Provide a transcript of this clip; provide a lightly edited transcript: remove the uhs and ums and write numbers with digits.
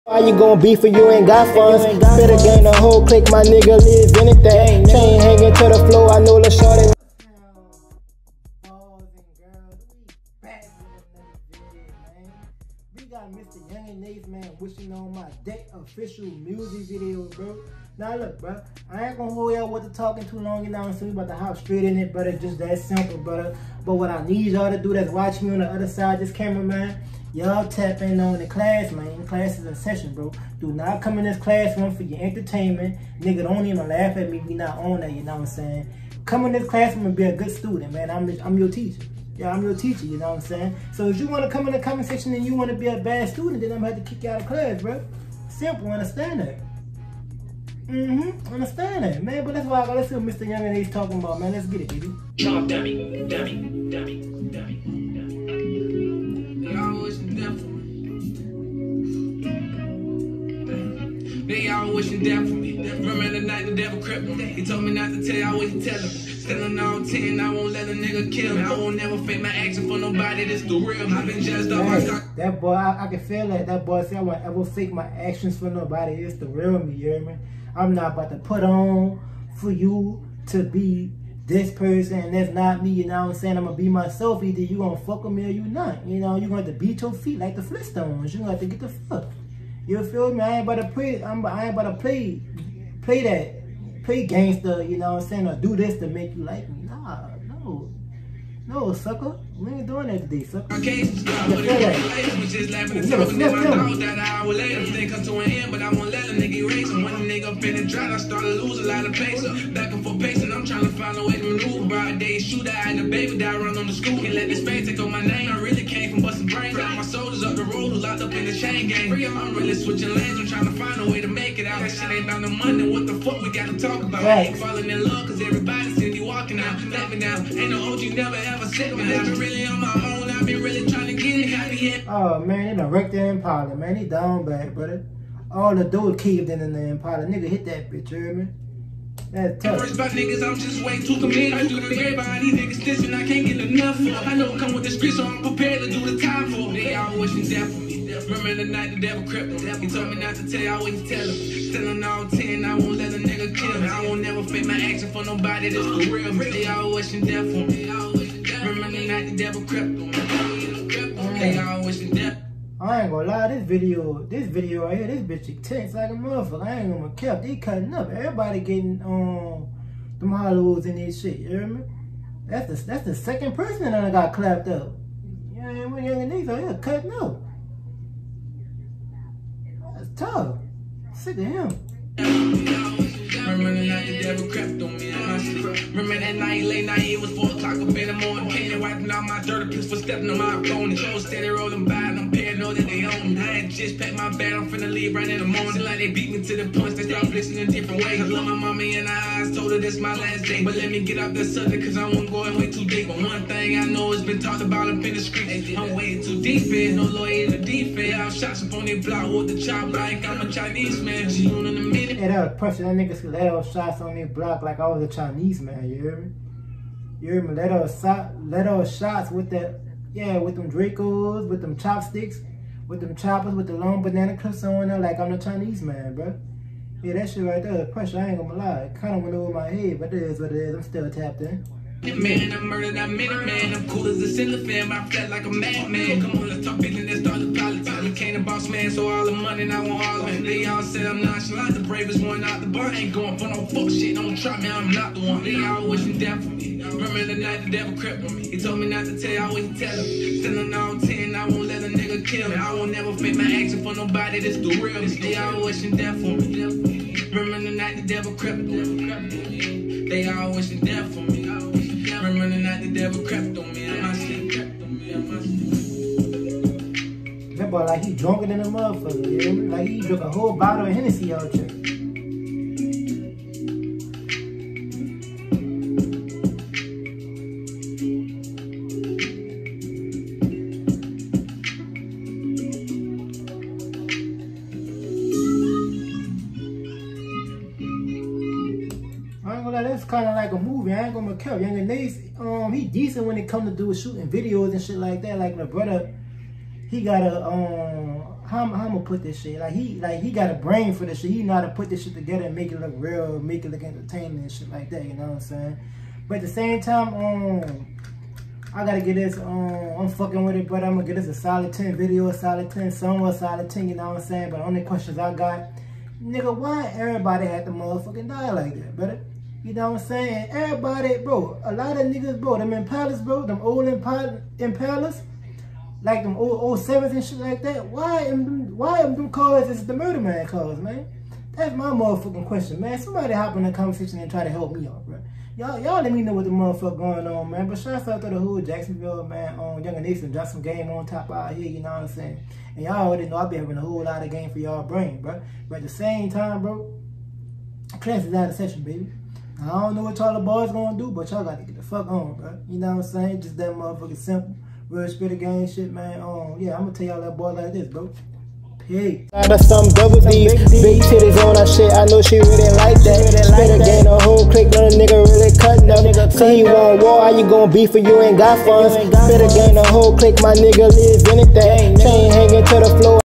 Why you gon' beef if you ain't got funds? Better gain the whole clique, my nigga live anything. Chain hanging to the floor, I know the shorty. We got Mr. Young and Nace, man, wishing on my day official music video, bro. Now look, bro, I ain't gonna hold y'all with the talking too long, you know what I'm saying? We about to hop straight in it, brother. Just that simple, brother. But what I need y'all to do that's watch me on the other side of this camera, man. Y'all tap in on the class, man. Class is in session, bro. Do not come in this classroom for your entertainment. Nigga, don't even laugh at me. We not on that, you know what I'm saying? Come in this classroom and be a good student, man. I'm your teacher. Yeah, I'm your teacher, you know what I'm saying? So if you want to come in the comment section and you want to be a bad student, then I'm going to have to kick you out of class, bro. Simple, understand that. Understand that, man. But that's why let's see what Mr. Young and Ace talking about, man. Let's get it, baby. Chop dummy. They all wishing death for me. They all wishing death for me. Remember the night the devil crept on me. He told me not to tell y'all what he telling me. Still all 10, I won't let a nigga kill me. I won't never fake my action for nobody, this the real. I've been just off my stock. That boy, I can feel that boy say I won't ever fake my actions for nobody, it's the real me, you hear me? I'm not about to put on for you to be this person and that's not me, you know what I'm saying? I'm gonna be myself. Either you gonna fuck with me or you not. You know, you're gonna have to beat your feet like the Flintstones. You're gonna have to get the fuck. You feel me? I ain't about to play, I ain't about to play gangster, you know what I'm saying, or do this to make you like me. Nah, no, sucker. We ain't doing that today, sucker. My case is done, but it was just laughing and talking to my dog that an hour later. They come to an end, but I won't let a nigga erase him. When a nigga finna dry, I start to lose a lot of pace. Back and forth pacing, I'm trying to find a way to maneuver. By a day shoot, I had a baby die run on the school. Can't let this face take on my name. I really came from busting brains. Got my soldiers up the road who locked up in the chain gang. I'm really switching lanes, I'm trying to find a way to make it out. That shit ain't about the money, what the fuck we gotta talk about? I ain't falling in love, cause everybody see me walking out. Let me down, ain't no OG never ever set me down. Really on my own, I've been really trying to get it happy yet. Oh man, they done wrecked the Impala, man. He down bad, brother. All the door caved in the Impala. Nigga hit that bitch, you hear me? That's tough. First about niggas, I'm just way too committed. I do the great behind these niggas dissing, I can't get enough for. I know it come with the street, so I'm prepared to do the time for. They all wishing death for me. Remember the night the devil crept on me. He told me not to tell y'all what he's telling me. Still all 10, I won't let a nigga kill me. I won't never fake my action for nobody, this the real me. They all wishing death for me. Remember the night the devil crept on me. They all wishing death. I ain't gonna lie, this video right here, this bitch intense like a motherfucker. I ain't gonna cap. They cutting up. Everybody getting them Hollywoods in this shit, you hear me? That's the second person that got clapped up. You know what I mean? Young and Nace out here cutting up. That's tough. Sick of him. Remember the night the devil crept on me in my sleep. Remember that night, late night, it was 4 o'clock up in the morning. Painted, wiping out my dirty piss for stepping on my opponent. Shows steady rolling by and I'm paranoid that they own me. I had just packed my bag, I'm finna leave right in the morning. Seem like they beat me to the punch, they start listening different ways. I love my mommy in the eyes, told her this my last day. But let me get off that subject cause I won't go in way too deep. But one thing I know has been talked about up in the streets. I'm way too deep in, no lawyer in the defense. I'll shots up on their block with the chop like I'm a Chinese man. She on in a minute. Yeah, that was pressure. That nigga let those shots on me block like I was a Chinese man, you hear me? You hear me? Let those shots with that, yeah, with them Dracos, with them chopsticks, with them choppers, with the long banana clips on there like I'm the Chinese man, bro. Yeah, that shit right there, pressure, I ain't gonna lie. It kinda went over my head, but it is what it is. I'm still tapped in. Man, I murdered that minute, man. I'm cool as a cellophane, but I felt like a madman. Come on, let's talk business, let's start the politics. I became a boss man, so all the money, and I want all of it. They all said I'm nonchalant, the bravest one out the bar. Ain't going for no fuck shit, don't try me, I'm not the one. They all wishing death for me. Remember the night the devil crept on me. He told me not to tell y'all what he telling me. Still all 10, I won't let a nigga kill me. I won't never fake my action for nobody, this the real me. They all wishing death for me. Remember the night the devil crept on me. They all wishing death for me. Remember the night the devil crept on me in my sleep. That boy like he drunker than a motherfucker, you hear me? Like he drunk a whole bottle of Hennessy out here. That's kind of like a movie. I ain't gonna kill Young and Nace. He decent when it come to do shooting videos and shit like that. Like my brother, he got a how I'm gonna put this shit? Like he got a brain for this shit. He know how to put this shit together and make it look real, make it look entertaining and shit like that. You know what I'm saying? But at the same time, I gotta get this. I'm fucking with it, but I'm gonna get this a solid 10 video, a solid 10 song, a solid 10. You know what I'm saying? But the only questions I got, nigga, why everybody had to motherfucking die like that, brother? You know what I'm saying? Everybody, bro, a lot of niggas, bro, them Impalas, bro, them old Impalas, like them old 07s and shit like that. Why them cars is the Murder Man cars, man? That's my motherfucking question, man. Somebody hop in the conversation and try to help me out, bro. Y'all let me know what the motherfucker going on, man. But shout out to the hood, Jacksonville, man. Young Nation drop some game on top out here, you know what I'm saying? And y'all already know I be having a whole lot of game for y'all brain, bro. But at the same time, bro, class is out of session, baby. I don't know what y'all the boys gonna do, but y'all got to get the fuck on, bro. You know what I'm saying? Just that motherfucking simple, real spirit of game shit, man. Yeah, I'm gonna tell y'all that boy like this, bro. Peace. Got some double D's, big titties on her shit. I know she really like that. Spit again, a whole click, no nigga really cutting up. See you on war, how you gon' beef if you ain't got funds? Spit again, a whole click, my nigga live anything. Chain hanging to the floor.